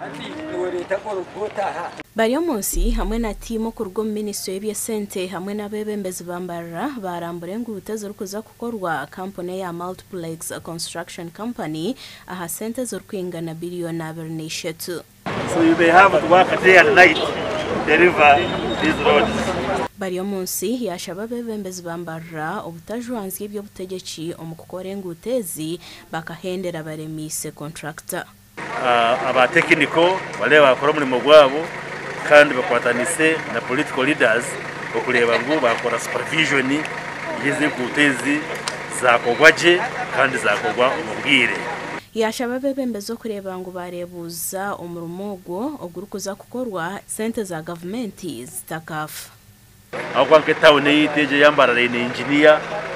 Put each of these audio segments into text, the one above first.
Bari munsi hamwe na timu ku rwo Minisitiri y'Ebyesente hamwe n'abebembezi bambarira barambure ngo ubuteze rukuza kukorwa company ya Multiplex Construction Company aha sente zo kwingana billion $2.3. So you may have to work day and night to deliver these roads. Bari munsi yashaba bebembezi bambarira ubutajwanzye byo butegeki omukukore ngutezi bakahendera baremise contractor. Aba technical bale bakora muri mugwabo kandi bakwatanise na political leaders okuleba ngo bakora supervision yize kutezi zakogwaje kandi zakogwa umubwire. Yashaba bebembezo kureba ngo barebuza umurumogwo ogurukuza kukorwa sente za government zitakafa. Akwanke town yiteje yambara ne engineer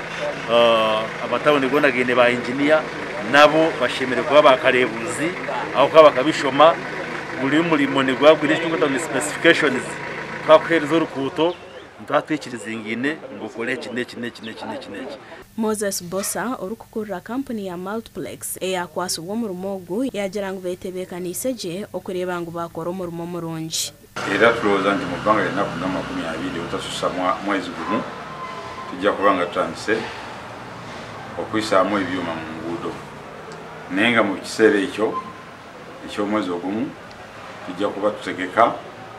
abatawuni gona gene ba engineer nabo bashimire kuba bakarebuzi aho kwa bakabishoma muri mulimo ne gwagwire cyangwa specifications bakwereza urukuto ntatwikiriza ingine ngo kore kine. Moses Bossa urukukura company ya Multiplex eyakwasa uwo mu rumogo yagira ngo betebekaniseje okureba ngo bakora mu rumo murunji. Era tuloza ndi mubanga ya naku na 20 utasusa mwezi gumu tujja kubanga transe okwisa mu ebyuma mu ngudo nenga mu kisere ekyo mwezi ogumu tujja kuba tutegeka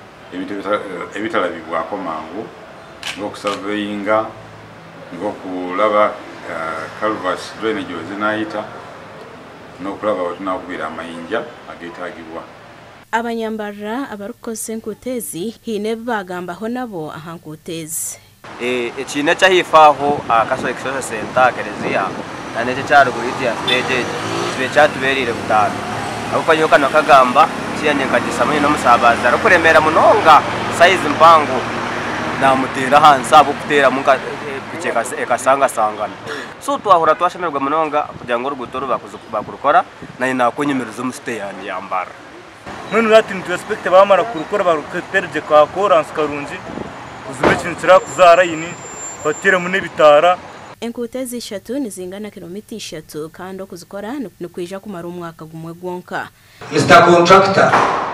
ebitalabibwako mangu ng'okusurveyinga ng'okulaba calvas drainage zinayita n'okulaba watunakubira amayinja ageetagibwa. Abanyambara abarukoze nkutezi hine bagambaho nabo ahankutezi ekine cyahifaho akaso exercise center Kereziya nanete cyaro kuri ya stage kibe cyatuberire butano abuko yoka nakagamba cyanye nkagisamanye no musabaza ro kuremera munonga size mpangu namutera hansi abo kutera munga bikeka ekasanga sangana so twahora twashemerwa munonga kugira ngo rugutoro bakurukora nani nakonyemereza mu stay yandi yambara none urati ntwespect bamara kurukora baruketerje kwa Corance Karunji kuzimekinira kuzara yini batire mu nebitara. Enkutezi 3 nizingana kilomita 3 kandi okuzikora nukwija kumara umwaka gumwe gwonka. Mr. Contractor,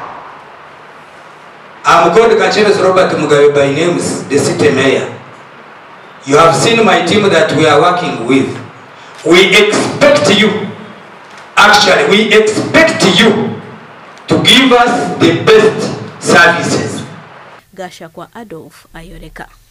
I'm called Kacheres Robert Mugabe by names, the city mayor. You have seen my team that we are working with. We expect you to give us the best services. Gasha kwa Adolf Ayoreka.